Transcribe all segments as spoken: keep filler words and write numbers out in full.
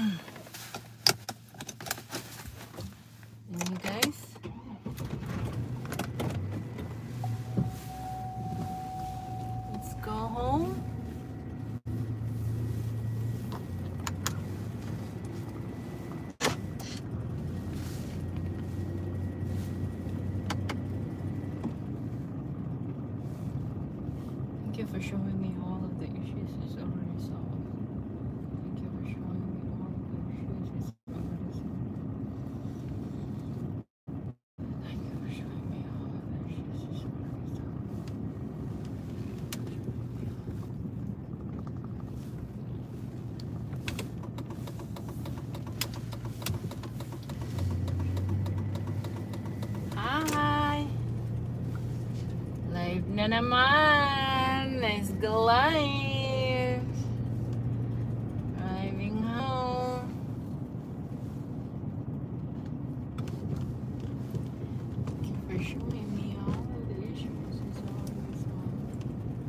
And you guys, let's go home. Thank you for showing me all of the issues is already solved. Thank you for showing me all of the issues is already solved. Thank you for showing me all of the issues is already solved. Hi! Live na naman! Let's go live! Driving home. Thank you for showing me all of the issues is already solved.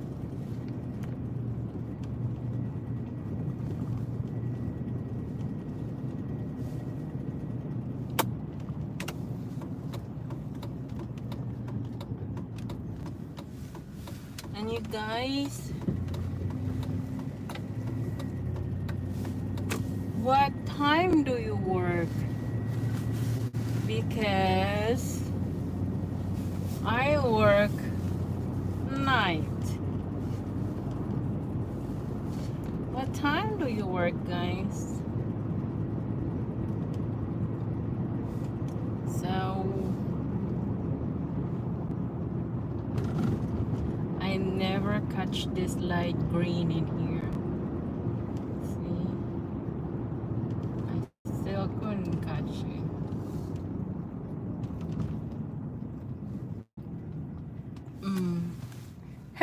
And you guys, what time do you work? Because I work night. What time do you work, guys? So I never catch this light green in here. See? I still couldn't catch it. Mm.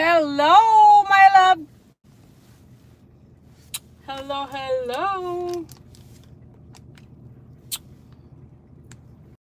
Hello, my love. Hello, hello.